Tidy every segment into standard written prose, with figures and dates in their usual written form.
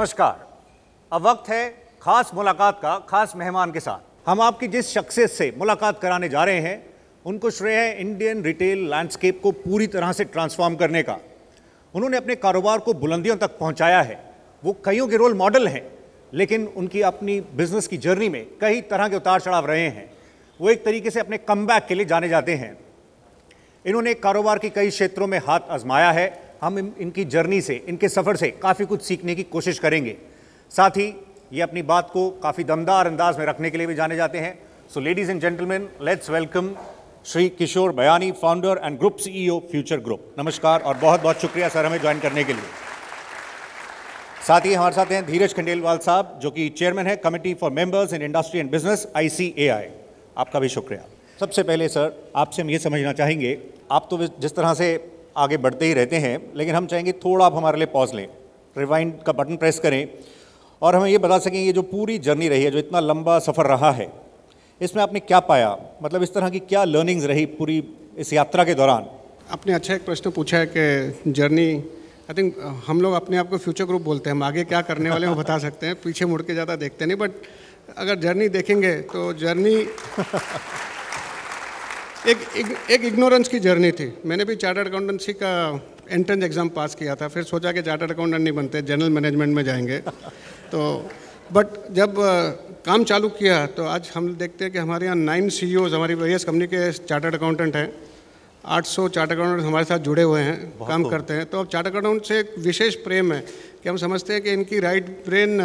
नमस्कार। अब वक्त है खास मुलाकात का, खास मेहमान के साथ। हम आपकी जिस शख्सियत से मुलाकात कराने जा रहे हैं उनको श्रेय है इंडियन रिटेल लैंडस्केप को पूरी तरह से ट्रांसफॉर्म करने का। उन्होंने अपने कारोबार को बुलंदियों तक पहुंचाया है। वो कईयों के रोल मॉडल हैं, लेकिन उनकी अपनी बिजनेस की जर्नी में कई तरह के उतार चढ़ाव रहे हैं। वो एक तरीके से अपने कमबैक के लिए जाने जाते हैं। इन्होंने कारोबार के कई क्षेत्रों में हाथ आजमाया है। हम इनकी जर्नी से, इनके सफ़र से काफ़ी कुछ सीखने की कोशिश करेंगे। साथ ही ये अपनी बात को काफ़ी दमदार अंदाज में रखने के लिए भी जाने जाते हैं। So ladies and gentlemen, let's welcome Shri Kishore Biyani, founder and group CEO future group. नमस्कार और बहुत बहुत शुक्रिया सर हमें ज्वाइन करने के लिए। साथ ही हमारे साथ हैं धीरज खंडेलवाल साहब, जो कि चेयरमैन है committee for members in industry and business ICAI। आपका भी शुक्रिया। सबसे पहले सर आपसे हम ये समझना चाहेंगे, आप तो जिस तरह से आगे बढ़ते ही रहते हैं, लेकिन हम चाहेंगे थोड़ा आप हमारे लिए पॉज लें, रिवाइंड का बटन प्रेस करें और हमें ये बता सकें ये जो पूरी जर्नी रही है, जो इतना लंबा सफ़र रहा है, इसमें आपने क्या पाया? मतलब इस तरह की क्या लर्निंग्स रही पूरी इस यात्रा के दौरान? आपने अच्छा एक प्रश्न पूछा है कि जर्नी, आई थिंक हम लोग अपने आप को फ्यूचर ग्रुप बोलते हैं। हम आगे क्या करने वाले हैं वो बता सकते हैं, पीछे मुड़ के ज़्यादा देखते नहीं। बट अगर जर्नी देखेंगे तो जर्नी एक इग्नोरेंस की जर्नी थी। मैंने भी चार्टर्ड अकाउंटेंसी का एंट्रेंस एग्ज़ाम पास किया था, फिर सोचा कि चार्टर्ड अकाउंटेंट नहीं बनते, जनरल मैनेजमेंट में जाएंगे। तो बट जब काम चालू किया तो आज हम देखते हैं कि हमारे यहाँ 9 CEOs हमारी वेरियस कंपनी के चार्टर्ड अकाउंटेंट हैं। 800 चार्टर्ड अकाउंटेंट हमारे साथ जुड़े हुए हैं, काम करते हैं। तो अब चार्टर्ड अकाउंटेंट से एक विशेष प्रेम है कि हम समझते हैं कि इनकी राइट ब्रेन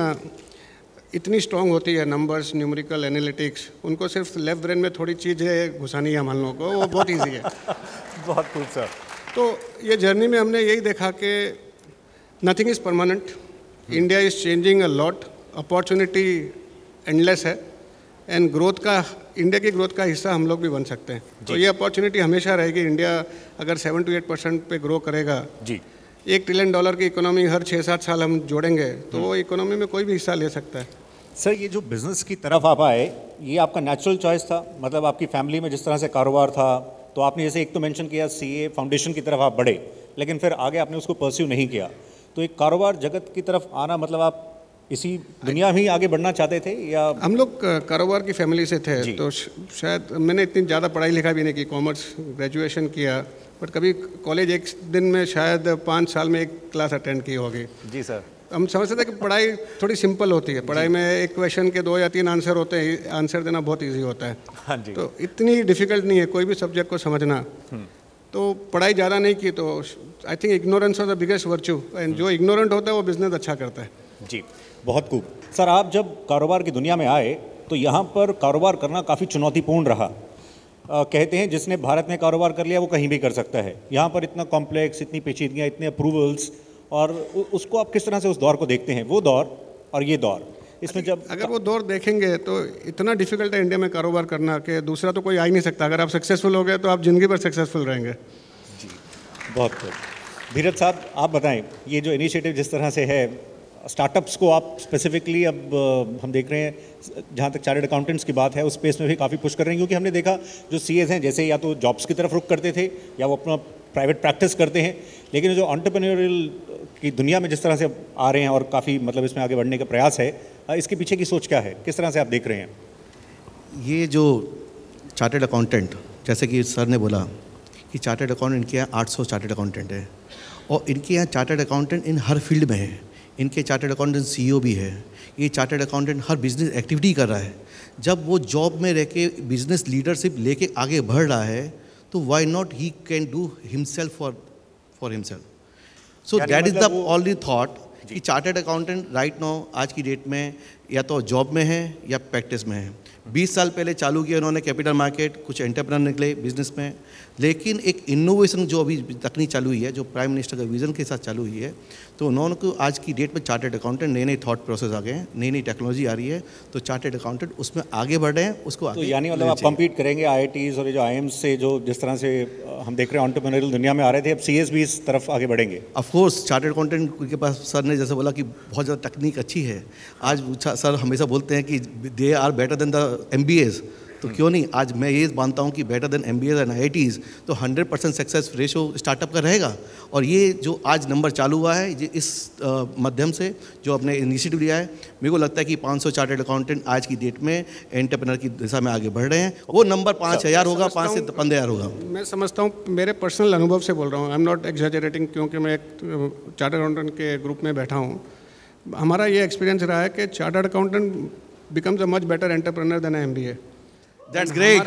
इतनी स्ट्रांग होती है, नंबर्स, न्यूमेरिकल, एनालिटिक्स, उनको सिर्फ लेफ्ट ब्रेन में थोड़ी चीज़ें घुसानी है हम लोगों को, वो बहुत ईजी है। बहुत खूब सर। तो ये जर्नी में हमने यही देखा कि nothing is permanent, India is changing a lot, opportunity endless है एंड ग्रोथ का, इंडिया की ग्रोथ का हिस्सा हम लोग भी बन सकते हैं। तो ये अपॉर्चुनिटी हमेशा रहेगी। इंडिया अगर 7 to 8% पे ग्रो करेगा जी, $1 ट्रिलियन की इकोनॉमी हर 6-7 साल हम जोड़ेंगे तो वो इकोनॉमी में कोई भी हिस्सा ले सकता है। सर ये जो बिज़नेस की तरफ आप आए, ये आपका नेचुरल चॉइस था? मतलब आपकी फैमिली में जिस तरह से कारोबार था, तो आपने जैसे एक तो मेंशन किया CA फाउंडेशन की तरफ आप बढ़े, लेकिन फिर आगे आपने उसको परस्यू नहीं किया। तो एक कारोबार जगत की तरफ आना, मतलब आप इसी दुनिया में ही आगे बढ़ना चाहते थे या? हम लोग कारोबार की फैमिली से थे, तो शायद मैंने इतनी ज़्यादा पढ़ाई लिखा भी नहीं की, कॉमर्स ग्रेजुएशन किया, बट कभी कॉलेज एक दिन में शायद 5 साल में एक क्लास अटेंड की होगी। जी सर। हम समझते थे कि पढ़ाई थोड़ी सिंपल होती है, पढ़ाई में एक क्वेश्चन के 2 या 3 आंसर होते हैं, आंसर देना बहुत इजी होता है। हाँ जी। तो इतनी डिफिकल्ट नहीं है कोई भी सब्जेक्ट को समझना। तो पढ़ाई ज़्यादा नहीं की, तो I think ignorance of the biggest virtue, and जो इग्नोरेंट होता है वो बिजनेस अच्छा करता है। जी, बहुत खूब। सर आप जब कारोबार की दुनिया में आए तो यहाँ पर कारोबार करना काफ़ी चुनौतीपूर्ण रहा। कहते हैं जिसने भारत में कारोबार कर लिया वो कहीं भी कर सकता है। यहाँ पर इतना कॉम्प्लेक्स, इतनी पेचीदगियाँ, इतने अप्रूवल्स, और उसको आप किस तरह से उस दौर को देखते हैं, वो दौर और ये दौर? इसमें जब अगर वो दौर देखेंगे तो इतना डिफिकल्ट है इंडिया में कारोबार करना कि दूसरा तो कोई आ ही नहीं सकता। अगर आप सक्सेसफुल हो गए तो आप ज़िंदगी भर सक्सेसफुल रहेंगे। जी, बहुत खूब। धीरज साहब आप बताएं, ये जो इनिशिएटिव जिस तरह से है, स्टार्टअप्स को आप स्पेसिफिकली अब हम देख रहे हैं, जहाँ तक चार्टर्ड अकाउंटेंट्स की बात है उस स्पेस में भी काफ़ी पुश कर रहे हैं, क्योंकि हमने देखा जो CAs हैं जैसे या तो जॉब्स की तरफ रुख करते थे या वो अपना प्राइवेट प्रैक्टिस करते हैं, लेकिन जो एंटरप्रेन्योरियल की दुनिया में जिस तरह से आ रहे हैं और काफ़ी मतलब इसमें आगे बढ़ने का प्रयास है, इसके पीछे की सोच क्या है, किस तरह से आप देख रहे हैं? ये जो चार्टर्ड अकाउंटेंट, जैसे कि सर ने बोला कि चार्टर्ड अकाउंटेंट इनके यहाँ 800 चार्टर्ड अकाउंटेंट है, और इनके यहाँ चार्टर्ड अकाउंटेंट इन हर फील्ड में है। इनके चार्टर्ड अकाउंटेंट CEO भी है। ये चार्टर्ड अकाउंटेंट हर बिजनेस एक्टिविटी कर रहा है। जब वो जॉब में रह के बिजनेस लीडरशिप लेके आगे बढ़ रहा है तो why not he can do himself for himself. So that is the only thought कि चार्टर्ड अकाउंटेंट राइट नाउ आज की डेट में या तो जॉब में है या प्रैक्टिस में है। 20 साल पहले चालू किया उन्होंने कैपिटल मार्केट, कुछ एंटरप्रेन्योर निकले बिजनेस में, लेकिन एक इनोवेशन जो अभी तकनीक चालू हुई है, जो प्राइम मिनिस्टर का विजन के साथ चालू हुई है, तो उन्होंने को आज की डेट में चार्टर्ड अकाउंटेंट नए थॉट प्रोसेस आ गए हैं, नई टेक्नोलॉजी आ रही है, तो चार्टर्ड अकाउंटेंट उसमें आगे बढ़ रहे हैं। उसको तो यानी मतलब आप कम्पीट करेंगे IITs और ये जो IIMs से, जो जिस तरह से हम देख रहे हैं एंटरप्रेन्योरियल दुनिया में आ रहे थे, अब CAs भी इस तरफ आगे बढ़ेंगे? ऑफकोर्स चार्टर्ड अकाउंटेंट के पास, सर ने जैसे बोला कि बहुत ज़्यादा तकनीक अच्छी है। आज सर हमेशा बोलते हैं कि they are better than the MBAs, तो क्यों नहीं, आज मैं ये मानता हूँ कि better than MBAs and IITs, तो 100% सक्सेस रेशो स्टार्टअप का रहेगा। और ये जो आज नंबर चालू हुआ है, ये इस माध्यम से जो अपने इनिशिएटिव लिया है, मेरे को लगता है कि 500 चार्टर्ड अकाउंटेंट आज की डेट में एंटरप्रेन्योर की दिशा में आगे बढ़ रहे हैं। वो नंबर 5000 होगा, 5 से 15,000 होगा। मैं समझता हूँ, मेरे पर्सनल अनुभव से बोल रहा हूँ, आई एम नॉट एग्जैजरेटिंग, क्योंकि मैं एक चार्टर्ड अकाउंटेंट के ग्रुप में बैठा हूँ। हमारा ये एक्सपीरियंस रहा है कि chartered accountant becomes a much better entrepreneur than MBA। That's great.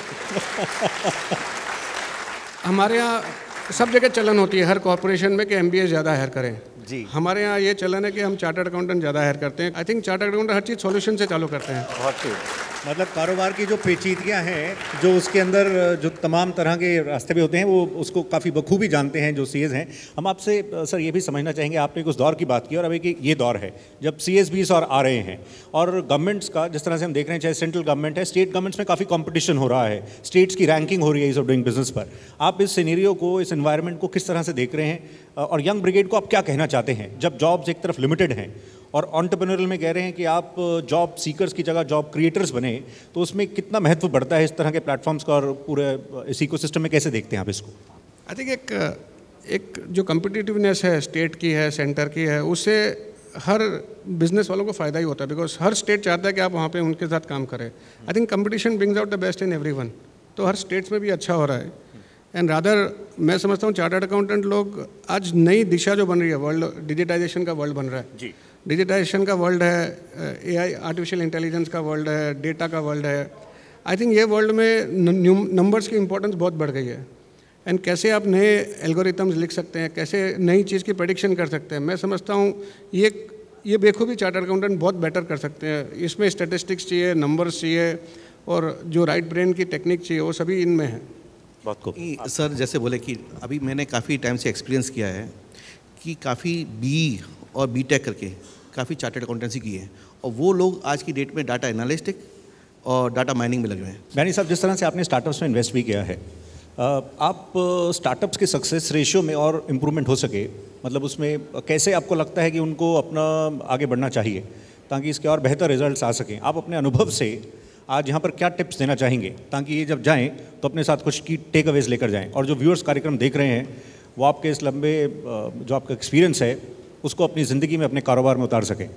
हमारे यहाँ सब जगह चलन होती है हर कॉर्पोरेशन में कि MBA ज़्यादा हायर करें जी। हमारे यहाँ ये चलन है कि हम चार्टर्ड अकाउंटेंट ज़्यादा हायर करते हैं। आई थिंक चार्टर्ड अकाउंटेंट हर चीज़ सॉल्यूशन से चालू करते हैं। बहुत मतलब कारोबार की जो पेचीदगियाँ हैं, जो उसके अंदर जो तमाम तरह के रास्ते भी होते हैं, वो उसको काफ़ी बखूबी जानते हैं जो CAs हैं। हम आपसे सर ये भी समझना चाहेंगे, आपने उस दौर की बात की और अभी कि ये दौर है जब CAs भी और आ रहे हैं, और गवर्नमेंट्स का जिस तरह से हम देख रहे हैं, चाहे सेंट्रल गवर्नमेंट है, स्टेट गवर्नमेंट्स में काफ़ी कॉम्पिटिशन हो रहा है, स्टेट्स की रैंकिंग हो रही है इस ऑफ डूइंग बिजनेस पर। आप इस सिनेरियो को, इस एनवायरनमेंट को किस तरह से देख रहे हैं, और यंग ब्रिगेड को आप क्या कहना चाहते हैं जब जॉब्स एक तरफ लिमिटेड हैं और एंटरप्रेन्योरल में कह रहे हैं कि आप जॉब सीकर्स की जगह जॉब क्रिएटर्स बने, तो उसमें कितना महत्व बढ़ता है इस तरह के प्लेटफॉर्म्स का, और पूरे इस इकोसिस्टम में कैसे देखते हैं आप इसको? आई थिंक एक जो कम्पिटिटिवनेस है स्टेट की है, सेंटर की है, उससे हर बिजनेस वालों को फ़ायदा ही होता है, बिकॉज हर स्टेट चाहता है कि आप वहाँ पे उनके साथ काम करें। I think competition brings out the best in everyone, तो हर स्टेट्स में भी अच्छा हो रहा है। एंड रादर मैं समझता हूँ चार्टर्ड अकाउंटेंट लोग आज नई दिशा जो बन रही है, वर्ल्ड डिजिटाइजेशन का वर्ल्ड बन रहा है जी। डिजिटाइजेशन का वर्ल्ड है, AI आर्टिफिशियल इंटेलिजेंस का वर्ल्ड है, डेटा का वर्ल्ड है। आई थिंक ये वर्ल्ड में नंबर्स की इंपॉर्टेंस बहुत बढ़ गई है। एंड कैसे आप नए एल्गोरिथम्स लिख सकते हैं, कैसे नई चीज़ की प्रेडिक्शन कर सकते हैं, मैं समझता हूँ ये बेखूबी चार्टर्ड अकाउंटेंट बहुत बेटर कर सकते हैं। इसमें स्टैटिस्टिक्स चाहिए, नंबर्स चाहिए, और जो राइट ब्रेन की टेक्निक चाहिए, वो सभी इनमें है। बात को सर जैसे बोले कि अभी मैंने काफ़ी टाइम से एक्सपीरियंस किया है कि काफ़ी BE और BTech करके काफ़ी चार्टर्ड अकाउंटेंसी की है, और वो लोग आज की डेट में डाटा एनालिस्टिक और डाटा माइनिंग में लगे हुए हैं। बियानी साहब, जिस तरह से आपने स्टार्टअप्स में इन्वेस्ट भी किया है, आप स्टार्टअप्स के सक्सेस रेशियो में और इम्प्रूवमेंट हो सके, मतलब उसमें कैसे आपको लगता है कि उनको अपना आगे बढ़ना चाहिए ताकि इसके और बेहतर रिजल्ट्स आ सकें? आप अपने अनुभव से आज यहाँ पर क्या टिप्स देना चाहेंगे ताकि ये जब जाएं तो अपने साथ कुछ की टेक अवेज लेकर जाएं, और जो व्यूअर्स कार्यक्रम देख रहे हैं वो आपके इस लंबे जो आपका एक्सपीरियंस है उसको अपनी ज़िंदगी में, अपने कारोबार में उतार सकें?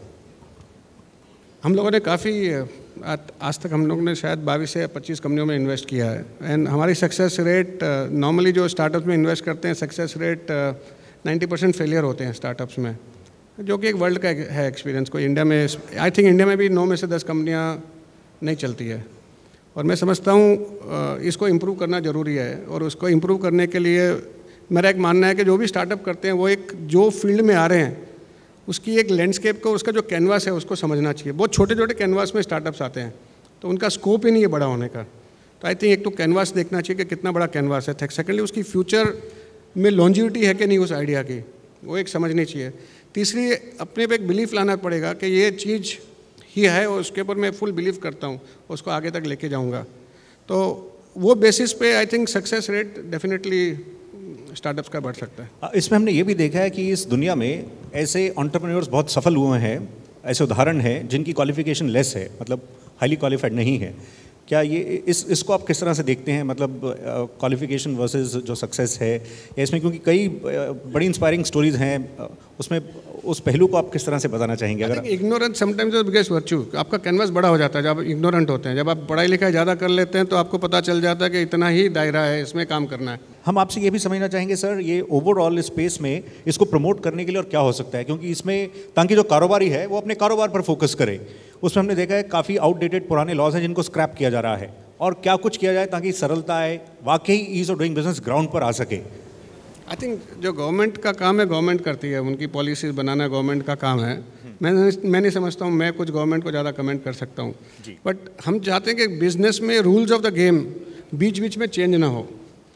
हम लोगों ने काफ़ी आज तक हम लोगों ने शायद 22 से 25 कंपनियों में इन्वेस्ट किया है। एंड हमारी सक्सेस रेट, नॉर्मली जो स्टार्टअप्स में इन्वेस्ट करते हैं, सक्सेस रेट 90% फेलियर होते हैं स्टार्टअप्स में, जो कि एक वर्ल्ड का है एक्सपीरियंस। को इंडिया में, आई थिंक इंडिया में भी 9 में से 10 कंपनियाँ नहीं चलती है। और मैं समझता हूँ इसको इम्प्रूव करना ज़रूरी है, और उसको इम्प्रूव करने के लिए मेरा एक मानना है कि जो भी स्टार्टअप करते हैं वो एक जो फील्ड में आ रहे हैं उसकी एक लैंडस्केप को, उसका जो कैनवास है उसको समझना चाहिए। बहुत छोटे छोटे कैनवास में स्टार्टअप्स आते हैं तो उनका स्कोप ही नहीं है बड़ा होने का। तो आई थिंक एक तो कैनवास देखना चाहिए कि कितना बड़ा कैनवास है। सेकेंडली उसकी फ्यूचर में लॉन्जिविटी है कि नहीं उस आइडिया की, वो एक समझनी चाहिए। तीसरी, अपने पे एक बिलीफ लाना पड़ेगा कि ये चीज़ ही है और उसके ऊपर मैं फुल बिलीव करता हूँ, उसको आगे तक लेके जाऊँगा। तो वो बेसिस पे I think success rate definitely startups का बढ़ सकता है। इसमें हमने ये भी देखा है कि इस दुनिया में ऐसे एंटरप्रेन्योर्स बहुत सफल हुए हैं, ऐसे उदाहरण हैं जिनकी क्वालिफिकेशन लेस है, मतलब हाईली क्वालिफाइड नहीं है। क्या ये इसको आप किस तरह से देखते हैं, मतलब क्वालिफिकेशन वर्सेस जो सक्सेस है, या इसमें क्योंकि कई बड़ी इंस्पायरिंग स्टोरीज हैं, उसमें उस पहलू को आप किस तरह से बताना चाहेंगे? अगर ignorance sometimes is the biggest virtue. आपका कैनवास बड़ा हो जाता है जब आप इग्नोरेंट होते हैं। जब आप पढ़ाई लिखाई ज़्यादा कर लेते हैं तो आपको पता चल जाता है कि इतना ही दायरा है, इसमें काम करना है। हम आपसे ये भी समझना चाहेंगे सर, ये ओवरऑल स्पेस में इसको प्रमोट करने के लिए और क्या हो सकता है, क्योंकि इसमें ताकि जो कारोबारी है वो अपने कारोबार पर फोकस करे। उसमें हमने देखा है काफ़ी आउटडेटेड पुराने लॉज हैं जिनको स्क्रैप किया जा रहा है, और क्या कुछ किया जाए ताकि सरलता आए, वाकई ease of doing business ground पर आ सके? आई थिंक जो गवर्नमेंट का काम है गवर्नमेंट करती है, उनकी पॉलिसीज़ बनाना गवर्नमेंट का काम है। मैं नहीं समझता हूँ मैं कुछ गवर्नमेंट को ज़्यादा कमेंट कर सकता हूँ, बट हम चाहते हैं कि बिजनेस में रूल्स ऑफ द गेम बीच बीच में चेंज ना हो।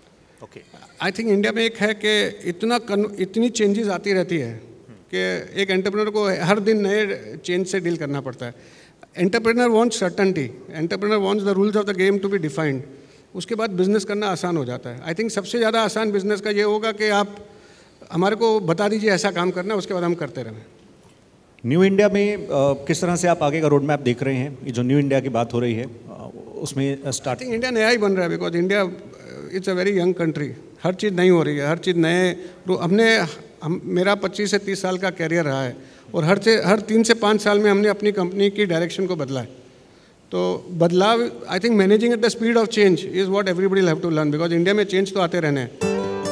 आई थिंक इंडिया में एक है कि इतनी चेंजेस आती रहती है कि एक एंटरप्रेन्योर को हर दिन नए चेंज से डील करना पड़ता है। Entrepreneur wants certainty, entrepreneur wants the rules of the game to be defined. उसके बाद बिजनेस करना आसान हो जाता है। आई थिंक सबसे ज़्यादा आसान बिजनेस का ये होगा कि आप हमारे को बता दीजिए ऐसा काम करना है, उसके बाद हम करते रहें। न्यू इंडिया में किस तरह से आप आगे का रोड मैप देख रहे हैं? ये जो न्यू इंडिया की बात हो रही है उसमें स्टार्ट? आई थिंक इंडिया नया ही बन रहा है, because India it's a very young country. हर चीज़ नई हो रही है, हर चीज़ नए मेरा 25 से 30 साल का कैरियर रहा है और हर 3 से 5 साल में हमने अपनी कंपनी की डायरेक्शन को बदला है। तो बदलाव, I think managing at the speed of change is what everybody have to learn, because India में चेंज तो आते रहने हैं।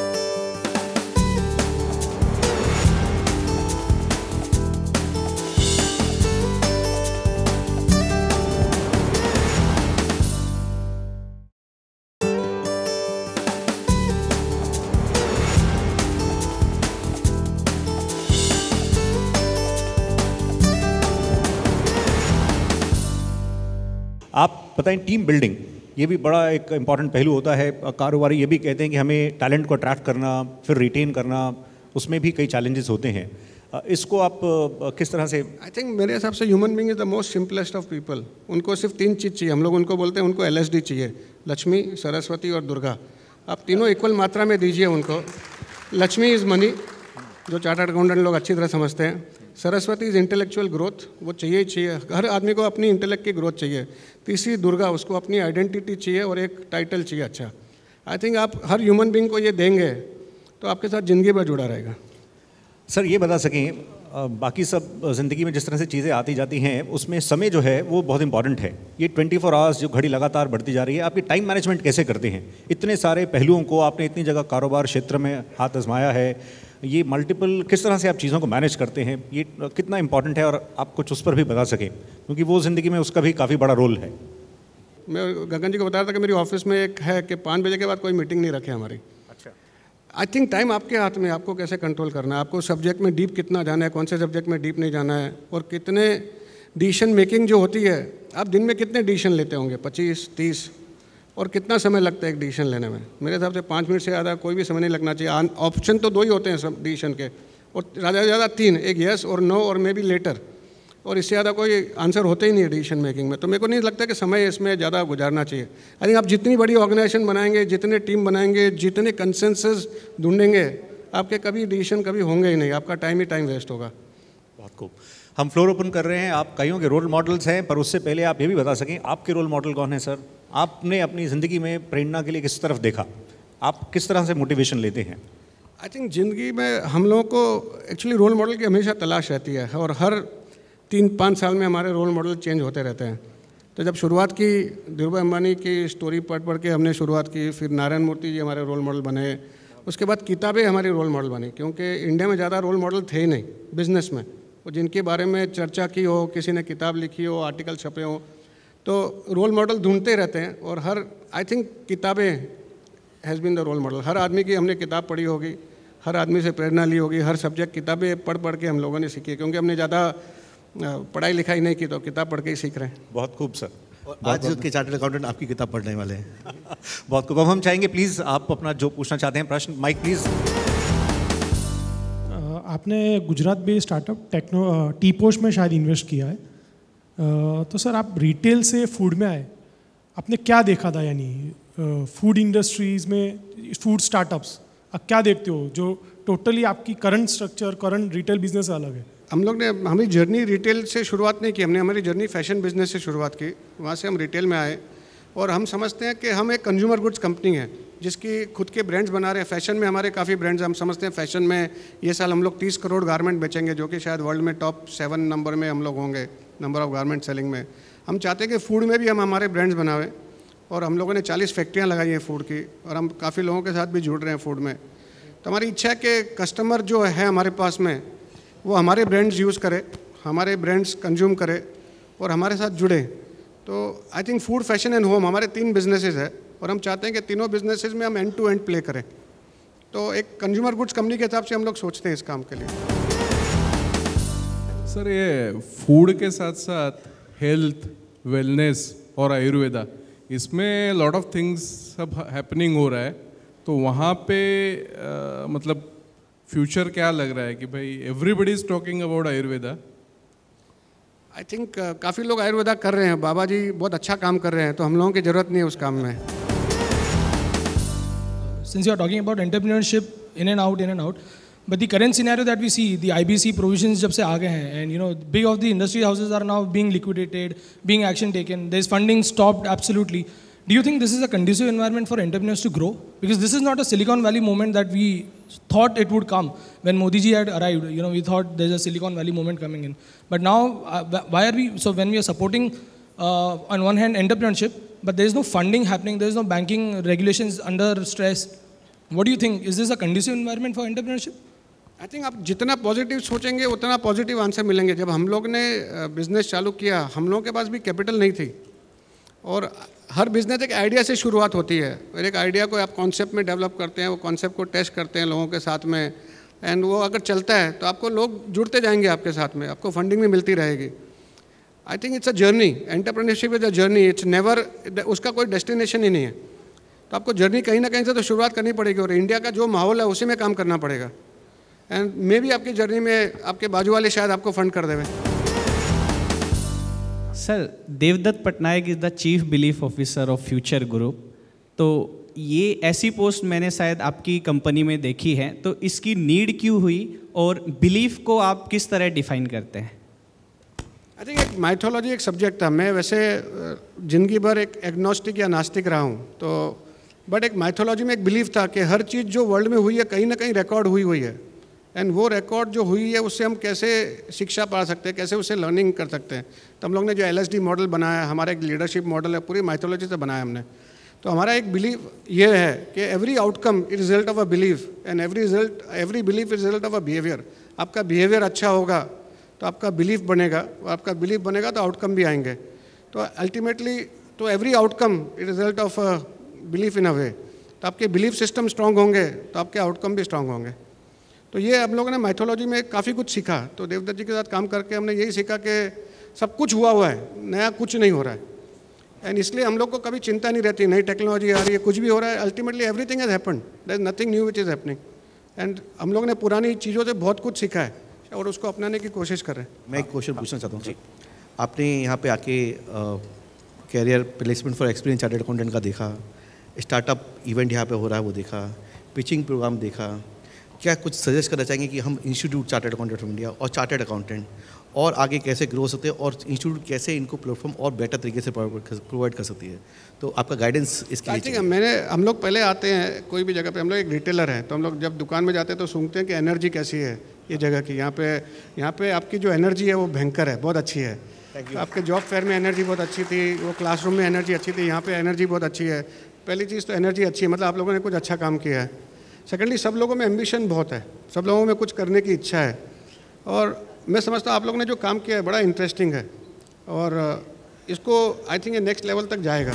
आप बताएं, टीम बिल्डिंग ये भी बड़ा एक इम्पॉर्टेंट पहलू होता है। कारोबारी ये भी कहते हैं कि हमें टैलेंट को अट्रैक्ट करना, फिर रिटेन करना, उसमें भी कई चैलेंजेस होते हैं। इसको आप किस तरह से? आई थिंक मेरे हिसाब से human being is the most simplest of people. उनको सिर्फ 3 चीज़ चाहिए, हम लोग उनको बोलते हैं उनको LSD चाहिए, लक्ष्मी, सरस्वती और दुर्गा। आप तीनों इक्वल मात्रा में दीजिए उनको। लक्ष्मी इज़ मनी, जो चार्टर्ड अकाउंटेंट लोग अच्छी तरह समझते हैं। सरस्वती इज़ इंटेलेक्चुअल ग्रोथ, वो चाहिए ही चाहिए, हर आदमी को अपनी इंटेलेक्ट की ग्रोथ चाहिए। तीसरी दुर्गा, उसको अपनी आइडेंटिटी चाहिए और एक टाइटल चाहिए अच्छा। आई थिंक आप हर ह्यूमन बीइंग को ये देंगे तो आपके साथ ज़िंदगी भर जुड़ा रहेगा। सर ये बता सकें, बाकी सब ज़िंदगी में जिस तरह से चीज़ें आती जाती हैं उसमें समय जो है वो बहुत इंपॉर्टेंट है। ये 24 आवर्स जो घड़ी लगातार बढ़ती जा रही है, आपकी टाइम मैनेजमेंट कैसे करते हैं? इतने सारे पहलुओं को आपने इतनी जगह कारोबार क्षेत्र में हाथ आजमाया है, ये मल्टीपल किस तरह से आप चीज़ों को मैनेज करते हैं, ये कितना इंपॉर्टेंट है? और आप कुछ उस पर भी बता सकें, क्योंकि वो ज़िंदगी में उसका भी काफ़ी बड़ा रोल है। मैं गगन जी को बता रहा था कि मेरी ऑफिस में एक है कि 5 बजे के बाद कोई मीटिंग नहीं रखे हमारी। अच्छा। आई थिंक टाइम आपके हाथ में, आपको कैसे कंट्रोल करना है, आपको सब्जेक्ट में डीप कितना जाना है, कौन से सब्जेक्ट में डीप नहीं जाना है, और कितने डिसीजन मेकिंग जो होती है, आप दिन में कितने डिसीजन लेते होंगे, 25, 30, और कितना समय लगता है एक डिसीजन लेने में? मेरे हिसाब से 5 मिनट से ज़्यादा कोई भी समय नहीं लगना चाहिए। ऑप्शन तो 2 ही होते हैं सब डिसीजन के, और ज़्यादा से ज़्यादा 3, एक यस और नो और मे बी लेटर, और इससे ज़्यादा कोई आंसर होते ही नहीं है डिसीजन मेकिंग में। तो मेरे को नहीं लगता कि समय इसमें ज़्यादा गुजारना चाहिए। आई थिंक आप जितनी बड़ी ऑर्गेनाइजेशन बनाएंगे, जितने टीम बनाएंगे, जितने कंसेंसस ढूंढेंगे, आपके कभी डिसीजन कभी होंगे ही नहीं, आपका टाइम ही टाइम वेस्ट होगा। बहुत खूब। हम फ्लोर ओपन कर रहे हैं, आप कईयों के रोल मॉडल्स हैं, पर उससे पहले आप ये भी बता सकें आपके रोल मॉडल कौन है सर? आपने अपनी ज़िंदगी में प्रेरणा के लिए किस तरफ देखा? आप किस तरह से मोटिवेशन लेते हैं? आई थिंक ज़िंदगी में हम लोगों को एक्चुअली रोल मॉडल की हमेशा तलाश रहती है, और हर 3-5 साल में हमारे रोल मॉडल चेंज होते रहते हैं। तो जब शुरुआत की, धीरूभाई अंबानी की स्टोरी पढ़ के हमने शुरुआत की, फिर नारायण मूर्ति जी हमारे रोल मॉडल बने, उसके बाद किताबें हमारी रोल मॉडल बनी, क्योंकि इंडिया में ज़्यादा रोल मॉडल थे ही नहीं बिज़नेस में, और जिनके बारे में चर्चा की हो, किसी ने किताब लिखी हो, आर्टिकल छपे हो, तो रोल मॉडल ढूंढते रहते हैं। और हर, आई थिंक किताबें has been the role model. हर आदमी की हमने किताब पढ़ी होगी, हर आदमी से प्रेरणा ली होगी, हर सब्जेक्ट किताबें पढ़ के हम लोगों ने सीखी है, क्योंकि हमने ज़्यादा पढ़ाई लिखाई नहीं की, तो किताब पढ़ के ही सीख रहे हैं। बहुत खूब सर। और आज के चार्टर्ड अकाउंटेंट आपकी किताब पढ़ने वाले हैं। बहुत खूब। अब हम चाहेंगे प्लीज़ आप अपना जो पूछना चाहते हैं प्रश्न, माइक प्लीज़। आपने Gujarat based startup tea post में शायद इन्वेस्ट किया है, तो सर आप रिटेल से फूड में आए, आपने क्या देखा था? यानी फूड इंडस्ट्रीज़ में फूड स्टार्टअप्स आप क्या देखते हो जो टोटली आपकी current structure, current retail business से अलग है? हम लोग ने, हमारी जर्नी रिटेल से शुरुआत नहीं की, हमने हमारी जर्नी फैशन बिजनेस से शुरुआत की, वहाँ से हम रिटेल में आए, और हम समझते हैं कि हम एक कंज्यूमर गुड्स कंपनी है जिसकी खुद के ब्रांड्स बना रहे हैं। फैशन में हमारे काफ़ी ब्रांड्स, हम समझते हैं फैशन में ये साल हम लोग 30 करोड़ गारमेंट बेचेंगे, जो कि शायद वर्ल्ड में टॉप 7 नंबर में हम लोग होंगे, नंबर ऑफ गारमेंट सेलिंग में। हम चाहते हैं कि फूड में भी हम हमारे ब्रांड्स बनावें, और हम लोगों ने 40 फैक्ट्रियाँ लगाई हैं फूड की, और हम काफ़ी लोगों के साथ भी जुड़ रहे हैं फूड में। तो हमारी इच्छा है कि कस्टमर जो है हमारे पास में, वो हमारे ब्रांड्स यूज़ करे, हमारे ब्रांड्स कंज्यूम करे और हमारे साथ जुड़े। तो I think food, fashion and home हमारे 3 बिजनेसेस है, और हम चाहते हैं कि तीनों बिजनेसेस में हम एंड टू एंड प्ले करें। तो एक कंज्यूमर गुड्स कंपनी के हिसाब से हम लोग सोचते हैं इस काम के लिए। सर, ये फूड के साथ साथ हेल्थ, वेलनेस और आयुर्वेदा, इसमें लॉट ऑफ थिंग्स सब हैपनिंग हो रहा है, तो वहाँ पे मतलब फ्यूचर क्या लग रहा है कि भाई everybody is talking about Ayurveda? I think काफ़ी लोग आयुर्वेदा कर रहे हैं, बाबा जी बहुत अच्छा काम कर रहे हैं, तो हम लोगों की ज़रूरत नहीं है उस काम में। Since you are talking about entrepreneurship in and out, But the current scenario that we see, the IBC provisions जब से आ गए हैं, and big of the industry houses are now being liquidated, being action taken. There is funding stopped absolutely. Do you think this is a conducive environment for entrepreneurs to grow? Because this is not a Silicon Valley moment that we thought it would come when Modi ji had arrived. We thought there's a Silicon Valley moment coming in. But now, why are we? So when we are supporting on one hand entrepreneurship, but there is no funding happening, there is no banking regulations under stress. What do you think? Is this a conducive environment for entrepreneurship? I think आप जितना positive सोचेंगे उतना positive answer मिलेंगे. जब हम लोग ने business चालू किया, हम लोगों के पास भी कैपिटल नहीं थी, और हर बिज़नेस एक आइडिया से शुरुआत होती है. और एक आइडिया को आप कॉन्सेप्ट में डेवलप करते हैं, वो कॉन्सेप्ट को टेस्ट करते हैं लोगों के साथ में, एंड वो अगर चलता है तो आपको लोग जुड़ते जाएंगे आपके साथ में, आपको फंडिंग भी मिलती रहेगी. I think it's a journey. Entrepreneurship is a journey. It's never, उसका कोई डेस्टिनेशन ही नहीं है. तो आपको जर्नी कहीं ना कहीं से तो शुरुआत करनी पड़ेगी, और इंडिया का जो माहौल है उसी में काम करना पड़ेगा. एंड मे भी आपकी जर्नी में आपके बाजू वाले शायद आपको फंड कर देवे. Sir, Devdutt Pattanaik is the chief belief officer of future group. तो ये ऐसी पोस्ट मैंने शायद आपकी कंपनी में देखी है, तो इसकी नीड क्यों हुई और बिलीफ को आप किस तरह डिफाइन करते हैं? आई थिंक एक माइथोलॉजी एक सब्जेक्ट था. मैं वैसे ज़िंदगी भर एक एग्नोस्टिक या नास्तिक रहा हूँ, तो बट एक माइथोलॉजी में एक बिलीफ था कि हर चीज़ जो वर्ल्ड में हुई है कहीं ना कहीं रिकॉर्ड हुई है, एंड वो रिकॉर्ड जो हुई है उससे हम कैसे शिक्षा पा सकते हैं, कैसे उससे लर्निंग कर सकते हैं. तो हम लोग ने जो LSD मॉडल बनाया, हमारा एक लीडरशिप मॉडल है, पूरी माइथोलॉजी से बनाया हमने. तो हमारा एक बिलीव ये है कि every outcome is result of a believe, and every believe is result of a behaviour. आपका बिहेवियर अच्छा होगा तो आपका बिलीफ बनेगा, और आपका बिलीफ बनेगा तो आउटकम भी आएंगे. तो अल्टीमेटली तो every outcome is result of a belief in a way. तो आपके बिलीफ सिस्टम स्ट्रांग होंगे तो आपके आउटकम भी स्ट्रांग होंगे. तो ये हम लोगों ने माइथोलॉजी में काफ़ी कुछ सीखा. तो देवदत्त जी के साथ काम करके हमने यही सीखा कि सब कुछ हुआ है, नया कुछ नहीं हो रहा है. एंड इसलिए हम लोग को कभी चिंता नहीं रहती, नई टेक्नोलॉजी आ रही है, कुछ भी हो रहा है. Ultimately everything has happened, there is nothing new which is happening. And हम लोग ने पुरानी चीज़ों से बहुत कुछ सीखा है और उसको अपनाने की कोशिश कर रहे हैं. मैं एक क्वेश्चन पूछना चाहता हूँ. आपने यहाँ पे आके career placement for experience chartered accountant का देखा, स्टार्टअप इवेंट यहाँ पे हो रहा है वो देखा, पिचिंग प्रोग्राम देखा. क्या कुछ सजेस्ट करना चाहेंगे कि हम institute chartered accountant of India और चार्टर्ड अकाउंटेंट और आगे कैसे ग्रो सकते हैं, और इंस्टीट्यूट कैसे इनको प्लेटफॉर्म और बेटर तरीके से प्रोवाइड कर सकती है? तो आपका गाइडेंस इसके लिए. ठीक है, हम लोग पहले आते हैं कोई भी जगह पे, हम लोग एक रिटेलर हैं, तो हम लोग जब दुकान में जाते हैं तो सुनते हैं कि एनर्जी कैसी है ये जगह की. यहाँ पे आपकी जो एनर्जी है वो भयंकर है, बहुत अच्छी है. आपके जॉब फेयर में एनर्जी बहुत अच्छी थी, वो क्लासरूम में एनर्जी अच्छी थी, यहाँ पे एनर्जी बहुत अच्छी है. पहली चीज़ तो एनर्जी अच्छी है, मतलब आप लोगों ने कुछ अच्छा काम किया है. सेकेंडली सब लोगों में एम्बिशन बहुत है, सब लोगों में कुछ करने की इच्छा है, और मैं समझता हूँ आप लोगों ने जो काम किया है बड़ा इंटरेस्टिंग है, और इसको आई थिंक ये नेक्स्ट लेवल तक जाएगा.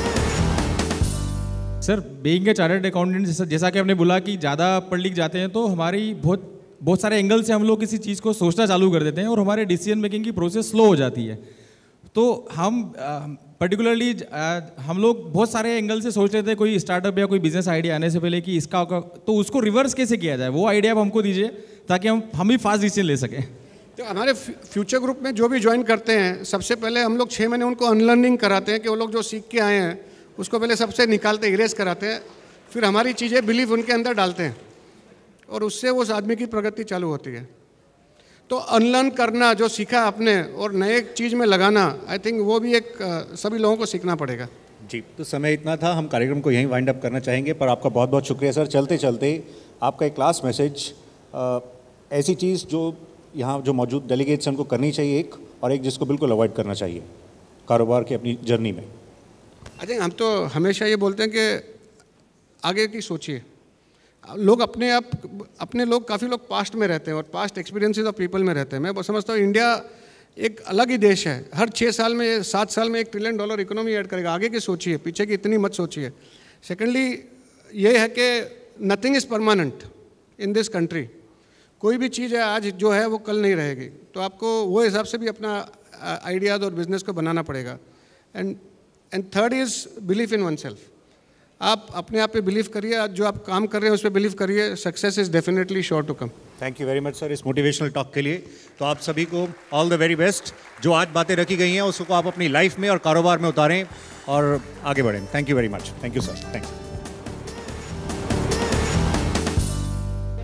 Sir, being a chartered accountant, जैसा कि आपने बोला कि ज़्यादा पढ़ लिख जाते हैं तो हमारी बहुत सारे एंगल से हम लोग किसी चीज़ को सोचना चालू कर देते हैं और हमारे डिसीजन मेकिंग की प्रोसेस स्लो हो जाती है. तो हम पर्टिकुलरली हम लोग बहुत सारे एंगल से सोच रहे थे कोई स्टार्टअप या कोई बिजनेस आइडिया आने से पहले कि इसका, तो उसको रिवर्स कैसे किया जाए, वो आइडिया आप हमको दीजिए ताकि हम ही फास्ट डिसीजन ले सकें. तो हमारे फ्यूचर ग्रुप में जो भी ज्वाइन करते हैं, सबसे पहले हम लोग 6 महीने उनको अनलर्निंग कराते हैं कि वो लोग जो सीख के आए हैं उसको पहले सबसे निकालते, इरेज कराते हैं, फिर हमारी चीज़ें बिलीव उनके अंदर डालते हैं, और उससे उस आदमी की प्रगति चालू होती है. तो अनलर्न करना जो सीखा आपने और नए चीज़ में लगाना, आई थिंक वो भी एक सभी लोगों को सीखना पड़ेगा. जी, तो समय इतना था, हम कार्यक्रम को यहीं वाइंड अप करना चाहेंगे, पर आपका बहुत बहुत शुक्रिया सर. चलते चलते आपका एक क्लास मैसेज, ऐसी चीज़ जो यहाँ जो मौजूद डेलीगेट्स उनको करनी चाहिए एक, और एक जिसको बिल्कुल अवॉइड करना चाहिए कारोबार की अपनी जर्नी में. आई थिंक हम तो हमेशा ये बोलते हैं कि आगे की सोचिए. लोग अपने लोग काफ़ी लोग पास्ट में रहते हैं और पास्ट एक्सपीरियंसेस ऑफ पीपल में रहते हैं. मैं समझता हूँ इंडिया एक अलग ही देश है, हर 6 साल में 7 साल में $1 ट्रिलियन इकोनॉमी ऐड करेगा. आगे की सोचिए, पीछे की इतनी मत सोचिए. सेकेंडली ये है कि nothing is permanent in this country. कोई भी चीज़ है आज जो है वो कल नहीं रहेगी, तो आपको वो हिसाब से भी अपना आइडियाज़ और बिजनेस को बनाना पड़ेगा. And third is belief in one self. आप अपने आप पे बिलीव करिए, जो आप काम कर रहे हैं उस पर बिलीव करिए, success is definitely sure to come. Thank you very much sir इस मोटिवेशनल टॉक के लिए. तो आप सभी को ऑल द वेरी बेस्ट. जो आज बातें रखी गई हैं उसको आप अपनी लाइफ में और कारोबार में उतारें और आगे बढ़ें. Thank you very much. Thank you sir. Thank you.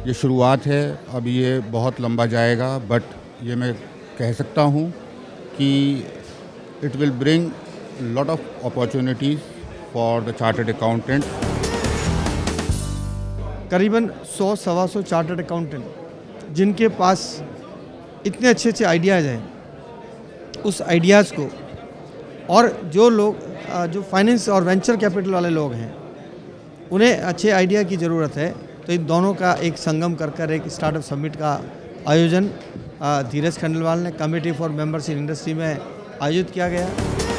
ये शुरुआत है, अब ये बहुत लंबा जाएगा, बट ये मैं कह सकता हूँ कि it will bring lot of opportunities for the chartered accountant. करीबन 100-125 चार्टर्ड अकाउंटेंट जिनके पास इतने अच्छे अच्छे आइडियाज़ हैं, उस आइडियाज़ को, और जो लोग जो फाइनेंस और वेंचर कैपिटल वाले लोग हैं, उन्हें अच्छे आइडिया की ज़रूरत है। तो इन दोनों का एक संगम कर एक स्टार्टअप समिट का आयोजन धीरज खंडेलवाल ने committee for members in industry में आयोजित किया गया।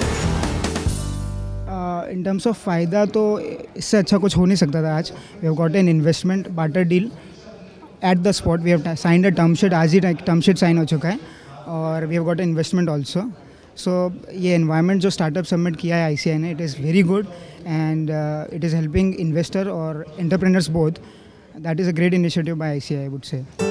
इन टर्म्स ऑफ फ़ायदा तो इससे अच्छा कुछ हो नहीं सकता था। आज we have got an investment barter deal at the spot, we have signed a term sheet, आज ही टर्म शीट साइन हो चुका है, और we have got an investment also. So ये एनवायरनमेंट जो स्टार्टअप सबमिट किया है ICAI ने, it is very good and it is helping investor और entrepreneurs both. That is a great initiative by ICAI, I would से।